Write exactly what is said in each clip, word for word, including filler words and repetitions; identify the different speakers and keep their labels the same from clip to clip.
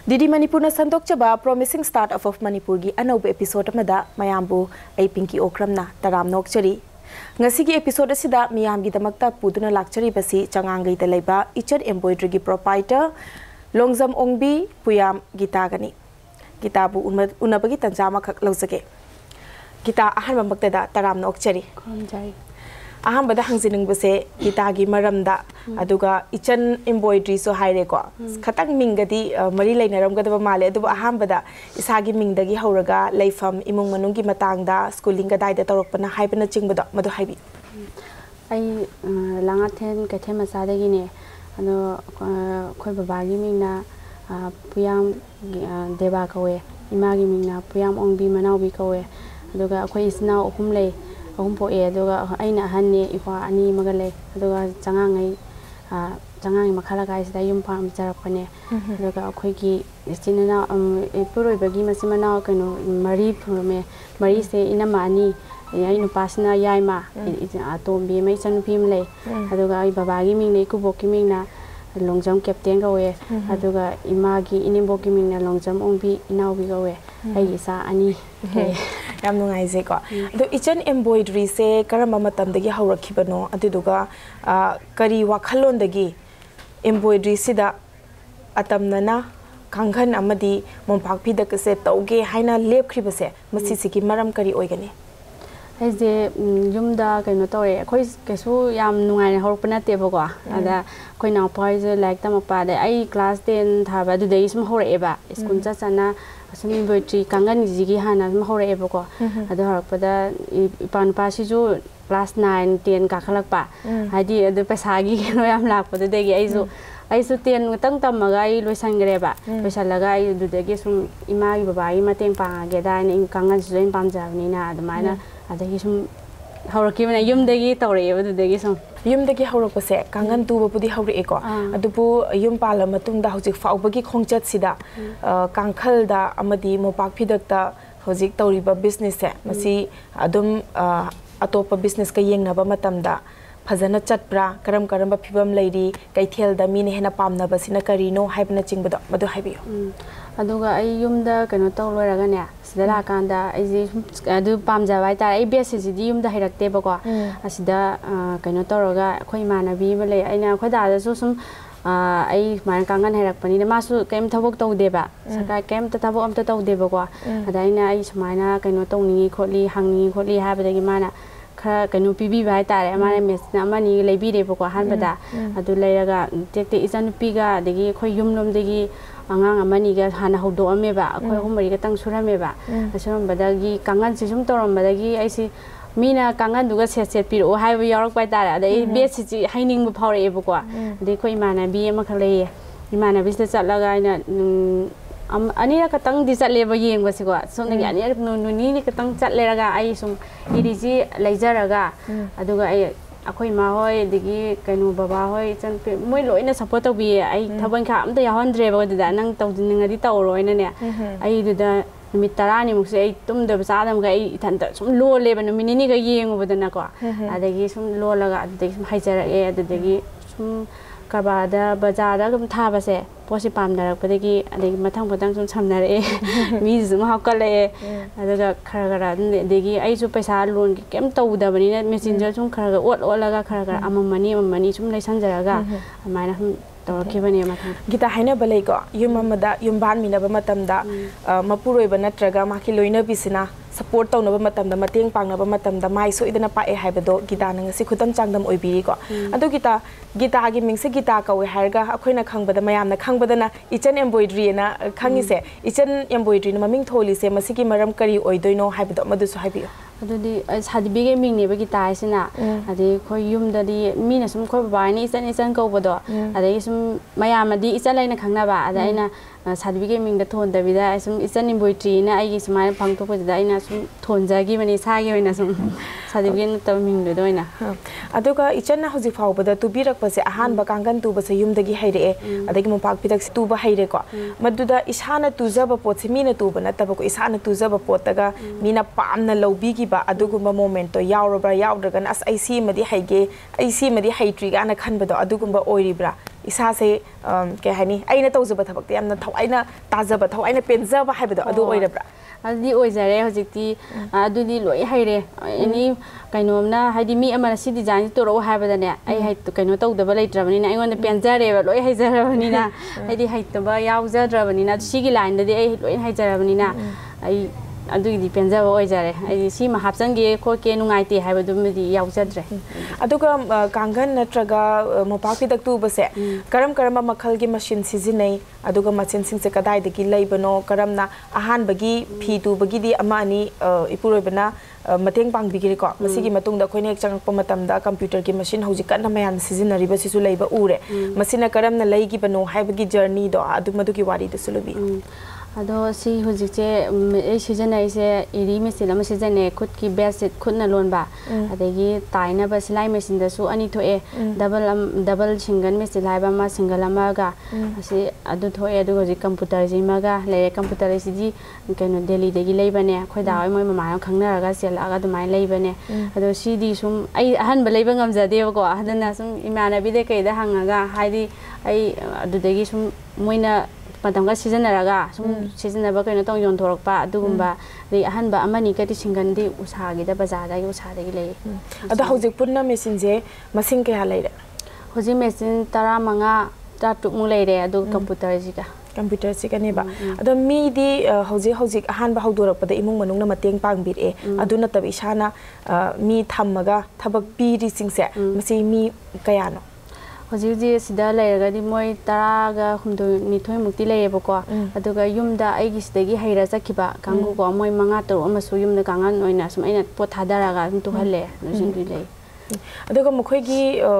Speaker 1: Didi Manipurna Sandokchaba Promising Start of Manipurgi anauba episode amada mayambu ai Pinky Okramna taram nokchari ngasigi episode asida miyamgi damakta puduna lakchari basi changangai da laiba ichar embroidery gi proprietor Longjam Ongbi Puyam Gita gani Gita bu unabagi tanjama khak lawjage Gita ahan bamakta taram nokchari
Speaker 2: khomjai
Speaker 1: aham bada hangjining base Gita gi maramda aduga ichan embroidery so haire ko khatang mingadi mari lainaram gadaba male aduba aham bada isagi mingdagi hauraga leifam imung manungi matangda schooling ga daida torokpana haibana chingbada madu haibi
Speaker 2: ai langathen kathe masadagi ne ano khoi babagi mingna puyam deba kawe imagi mingna puyam ongbi manawbi kawe aduga khoi isna uhum lei ahum po e aduga aina hanne iwa ani magale aduga changangai changangai makhala gai sida yum pam jarapane aduga akhoi gi istinana puroi bagi masimana kano mari phume mari se inama ani ai nu pasna yaima atombi mai chanpi mle aduga ai babagi ming nei kuboki mingna Longjam captain gawe aduga imagi inimboki mingna Longjam ongbi inawbi gawe ai isa ani
Speaker 1: yam nungai je ko ado ichan embroidery se karama matam dagi haurakibano aduduga kari wakhalon dagi embroidery sida atamnana kanghan amadi mompak phi dak se tauge haina lepkhriba se masi sigi maram kari oigani
Speaker 2: aise yumda kaino tore khoi kesu yam nungai horpana tebo ko ada khoi na paise like tam pa de ai class ten thaba du dei sum hore eba school cha chana sum embroidery kangan jigi hana sum hore eba ko ada horpada ipan pa si ju class nine ten ka khalak pa hadi adu pasagi no yam lak pa de gi ai ju ai su ten tang tam ma ai loisan gre ba loisan laga ai du de gi sum ima gi baba ai mateng pa ge da ni kangan su in pam ja ni na admaina adagi sum hauraki mana yum dagi tawre eba dagi sum
Speaker 1: yum dagi haurok pase kangan tu bapudi haure eko adupu yum pala matung da hojik faubagi khongchat sida kangkhal da amadi mopak phidak ta hojik tawriba business se masi adum atopa business ka yengnaba matamda fazana chatpra karam karamba phibam leiri kaithel da mine hena pamna basina karino haibna chingbodo madu haibiyo
Speaker 2: aduga ai yumda kano tawloraga ne sidala kanda ai ji adu pamja bai ta ai bes ji di yumda hairakte bako asida kano tawroga khoi manabi ba le aina khoda da su sum ai man kangan hairakpani ne masu kem thabok tawde ba saka kem ta thabok amta tawde bako adaina ai sumaina kano tawni kholi hangni kholi habadagi mana khara kanu pibi bai tare amare mesna amani leibi de bako hanbada adu leiraga tekte isan piga degi khoi yumlom degi angang amani ga hana hodo ameba akhoi humari ga tang surameba asom badagi kangan sisum torom badagi aisi mina kangan duga set set piro hai ba yarak pai tara dai bes si haining bu phawre ebu ko dai khoi mana bi ama khale imana bis ta chatlaga ina ani ra katang di chatle ba yeng ba si ko som nagi ani nu ni ni katang chatle raga ai sum iri ji leijaraga aduga ai akhoi ma hoi digi kainu baba hoi chan pe moi loina support tobi ai thaban kha amta yahondre ba da nang tawdinga di tawroina ne ai du da numit tarani mukse ai tum da sadam ga ai than ta sum lo le ba numini ni ga yengu badana ko adagi sum lo laga adagi sum haijara e adagi sum kabada bazara gum thaba se posi pam darak padagi adagi mathang padang sum samnare e mi zum hakale adaga khara khara degi ai su paisa loan kem tawda bani na messenger sum khara ot olaga khara khara amamani amamani sum laisan jaraga amaina sum tawki bani mathang
Speaker 1: gita haina balai ko yum amada yum ban mina ba matamda mapuroi ba natraga maki loina bisina support tawna ba matamda mateng pangna ba matamda mai so idana pa e haibado gita nang si khutam changdam oibiri ko adu gita gita gi mingse gita ka we harga akhoina khangbada mayam na khangbada na ichan embroidery na khangi se ichan embroidery na maming tholi se masigi maram kari oidoino haibado madu so haibiyo
Speaker 2: adudi sadibige mingni ba gita isina adi khoi yumda di mina sum khoi ba ni ichan ichan ko bodo adi sum mayam di ichan laina khangna ba ada ina sadibige mingda thon da bida sum ichan embroidery na ai gi sumai phangto ko da ina sum thonjagi mani sagi oina sum sadibige na taw mingdo doina
Speaker 1: aduga ichan na hoji phawbada tubirak pase ahan ba kangan tu base yumdagi haire adagi mopak pidak tu ba haire ko maduda isana tujaba pot se mina tu bana tabako isana tujaba potaga mina pamna lobbi gi ba adugumba momento yaurabra yaudra gan as I C madi haige I C madi haitri ga na khanbado adugumba oiribra इसासे के हानि अइना तौजब थबक यामना थवाइना ताजब थवाइना पेनजब हाइबदो अदो ओइरब्रा
Speaker 2: अदि ओइजरे हजिकती अदुदि लोइ हाइरे any कइनोमना हाइदि मी अमना सि design तोरो हाइबदने आई high कइनो तौदब लेट्रबनिना अइगोन पेनजरेबा लोइ हाइजरबनिना हाइदि हाइतबा याउजद्रबनिना सिगी line ददि आई लोइ हाइजरबनिना आई अदुगि पेनजब ओइजरे आई सि मा हापचंगे खोके नुंगाइते हाइबदुमदि याउजद्रे
Speaker 1: अदुगा कांगन नत्रगा मोपाकी दक्तुबसे करम करम मखलगी मशीन सिजिनै अदुगा मशीन सिंसे कदाइदगी लैबनो करमना अहानबगी फी तुबगीदी अमानी इपुरोइबना मतेंग पांगबिगिरिको मसिगी मतुंगदा खोइने एक चंगप मतमदा कंप्यूटर की मशीन हौजिक कन्ना मयान सिजिनरिबा सिसु लैबा उरे मसिना करमना लैगिबनो हाइबगी जर्नी दो अदु मदुगी वारी दसुलुबी
Speaker 2: अदो सी हुजिचे ए सिजनैसे इरी मेसिन अमा सिजने खुद की बेसिट खुदना लोनबा अदेगी ताइनबा सिलाई मेसिन दसु अनी थोए डबल डबल सिंगल मेसिन लाइबा मा सिंगल अमागा असि अदु थोए अदु हुजि कंप्यूटर जिमागा ले कंप्यूटर सिजी कनो दिल्ली देगी लेबने खोइदा मोय ममा खंगनारगा सेलागा दुमाय लेबने अदो सिदी सुम आई अहन बलेबा ngamjadeबको अदना सुम इमानबी दे कइदा हंगागा हाइदि आई अदुदेगी सुम मोइना मतंगा सिजनरगा सुम सिजनबा कइनो तंग योनथोरकपा अदुगुम्बा रि अहनबा अमनि कति सिंगनदि उसागिदा बाजारदागी उसादगी लै
Speaker 1: अदो हौजिक पुन्ना मेसिन जे मसिंग कया लैरे
Speaker 2: हौजिक मेसिन thirty-five thirty-six मु लैरे अदु कंप्यूटर जिका
Speaker 1: कंप्यूटर सिकनेबा अदो मीदी हौजिक हौजिक अहानबा हौदोरकपदा इमुंग मनुंगना मतेंग पांगबिरे अदु नतब इसाना मी थम्मगा थबक पीरि सिंगसे मसि मी कयानो
Speaker 2: हौजिक सिदा लैरगदि मोय तरागा हुमदो निथोय मुक्ति लैरेबको अदुगा युमदा आइगी सिदगी हैरा चखिबा कांगुको मोय मंगा तरो अमसु युमदा कांगन ओइना सुम आइना पोथादारागा तुहल्ले नुसिंदि लै
Speaker 1: अदुगा मखोयगी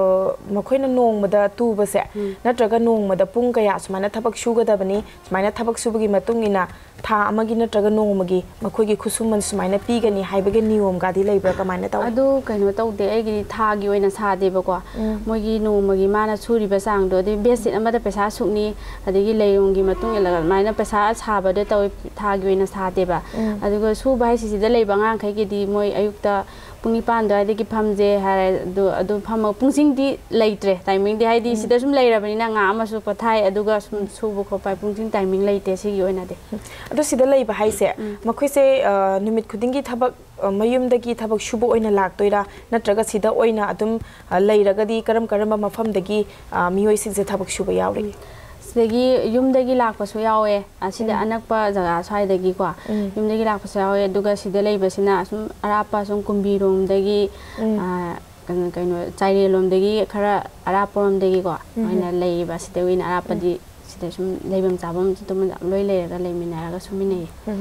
Speaker 1: मखोयना नोंगमदा तुबसे नत्रगा नोंगमदा पुंग कया सुमाना थबक सुगदबनी सुमाना थबक सुबगी मतुंगिना था अमगी नत्रगा नोंगमगी मखोयगी खुसुमन सुमाना पीगनी हाइबगे नियम गादी लैब्रा कमाइना ताव
Speaker 2: अदु कइनो तौदे आइगी थागी ओइना सादेबको मोयगी नोंगमगी माना सुरिबा सांगदो दे बेसिट अमदा पैसा सुकनी अदगी लैयोंगी मतुंग एलगा माइना पैसा साबदे तव थागी ओइना सादेबा अदुगा सुबा हाइसिसिदा लैबा ngang-khaiगीदी मोय अयुक्ता पुंग निपान दवाइदगी फमजे हारे दो अदु फम पुंगसिंगदी लैत्रे टाइमिंग दि हाइदि सिदा सुम लैरबनिना nga amasu पथाय अदुगा सुम सुबु खोपाय पुंगसिंग टाइमिंग लैते सिगी ओइना दे
Speaker 1: अदु सिदा लैबा हाइसे मखोइसे निमित खुदिंगी थबक मयुमदगी थबक सुबु ओइना लाक्तोइरा नत्रगा सिदा ओइना अदुम लैरगदी करम करम मफमदगी मियोइ सिंजे थबक सुबु यावरि सिदगी युमदगी लाकपसु यावे असिदा अनकपा जगा साइदगी को युमदगी लाकपसु यावे दुगा सिदा लैबसिना सुम अरापा सुम कुंबीरोमदगी कनो कनो चाइरेलोमदगी खरा अरापोमदगी को ओइना लैबा सिदा ओइना अरापदि सिदा सुम लैबम चाबम तुम लोइ लैरगा लैमिनारगा सुमिनै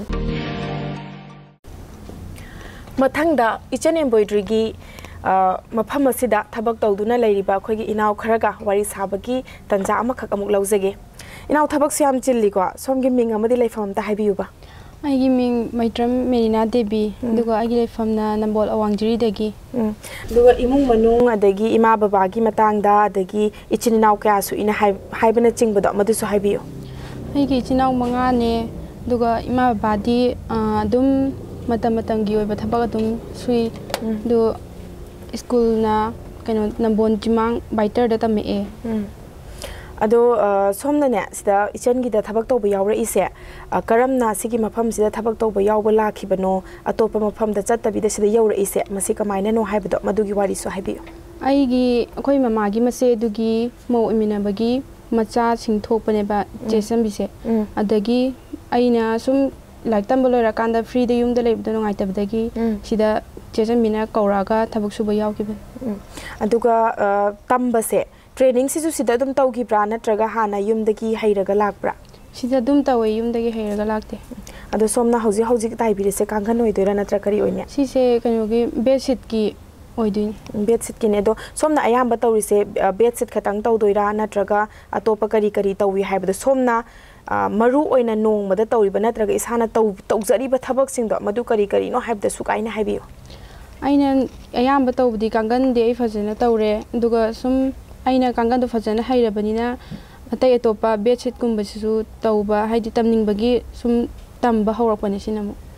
Speaker 1: मथंगदा इचन एम्ब्रॉयडरी मफम असिदा थबक तौदुना लैरिबा अखोगी इनाव खरगा वारी साबगी तंजा अमखक अमुक लौजगे इनाव थबक सियाम चिल्लीको सोमगी मिंग अमदि लैफम ता हाइबियुबा
Speaker 3: आइगी मिंग मैत्रम मेरिना देवी दुगा आइगी लैफमना नंबोल अवांगजिरी दगी
Speaker 1: दुगा इमुंग मनुंग अदगी इमा बाबागी मतंगदा अदगी इचिन इनाव कयासु इना हाइबना चिंगबदो मदुसु हाइबियु
Speaker 3: आइगी इचिनाव मंगाने दुगा इमा बाबादी अदुम मतम मतंगी ओइबा थबक अदुम सुई दु स्कूल ना कनो नंबोन जिमांग बाइटर दा तमे ए
Speaker 1: अदो सोमने सिदा इचनगी दा थबक तोब यावरा इसे करमना सिगी मफम सिदा थबक तोब यावबा लाखिबनो अतोप मफम दा चत्तबी दा सिदा यावरा इसे मसि कमाइना नो हाइबदो मदुगी वारी सो हाइबियो
Speaker 3: आइगी अखोय ममागी मसे दुगी मौ इमिनाबगी मचा सिंग थोपनेबा जेसम बिसे अदगी आइना सुम लाइक तंब लोरा कांदा फ्री दा युम दा लेबदो नोंगाइतबदगी सिदा जेजन मिना कौरागा थबक सुबा यावकिबन
Speaker 1: अदुगा तंबसे ट्रेनिंग सिसु सिदा दुम तौगिब्रा नत्रगा हाना युमदगी हैरगा लाकब्रा
Speaker 3: सिदा दुम तवै युमदगी हैरगा लाकते
Speaker 1: अदो सोमना हौजी हौजी ताइबिरेसे कांगन ओइदोरा नत्र करी ओइने
Speaker 3: सिसे कनोगी बेडशीट की ओइदुइन
Speaker 1: बेडशीट किने दो सोमना अयाम तौरिसे बेडशीट खतंग तौदोइरा नत्रगा अतोप करी करी तौवी हाइबदो सोमना मरु ओइना नोंगमदा तौरिबा नत्रगा इसाना तौ तौजरिबा थबक सिंगदो मदु करी करी नो हाइबदा सुकाइना हाइबियो
Speaker 3: आइना अयाम तौबदी कांगन दे आई फजना तौरे दुगा सुम आइना कांगन दो फजना हैरबनिना अतै अतोपा बेडशीट कुंबसिसु तौबा हाइदि तमनिंगबगी सुम तंबा हौरकपने सिनामु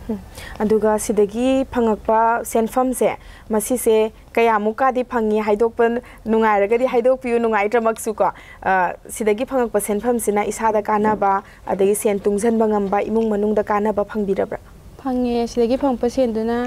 Speaker 1: ꯑꯗꯨꯒ ꯁꯤꯗꯒꯤ ꯐꯪꯉꯛꯄ ꯁꯦꯟꯐꯝꯁꯦ ꯃꯁꯤꯁꯦ ꯀꯌꯥꯃꯨꯛꯀꯗꯤ ꯐꯪꯉꯤ ꯍꯥꯏꯗꯣꯛꯄ ꯅꯨꯡꯉꯥꯏꯔꯒꯗꯤ ꯍꯥꯏꯗꯣꯛꯄꯤꯌꯨ ꯅꯨꯡꯉꯥꯏꯇ꯭ꯔꯃꯛꯁꯨ ꯀꯣ ꯁꯤꯗꯒꯤ ꯐꯪꯉꯛꯄ ꯁꯦꯟꯐꯝꯁꯤꯅ ꯏꯁꯥꯗ ꯀꯥꯟꯅꯕ ꯑꯗꯒꯤ ꯁꯦꯟ ꯇꯨꯡꯁꯤꯟꯕ ꯉꯝꯕ ꯏꯃꯨꯡ ꯃꯅꯨꯡꯗ ꯀꯥꯟꯅꯕ ꯐꯪꯕꯤꯔꯕ꯭ꯔꯥ?
Speaker 3: ꯐꯪꯉꯦ ꯁꯤꯗꯒꯤ ꯐꯪꯉꯛꯄ ꯁꯦꯟꯗꯨꯅ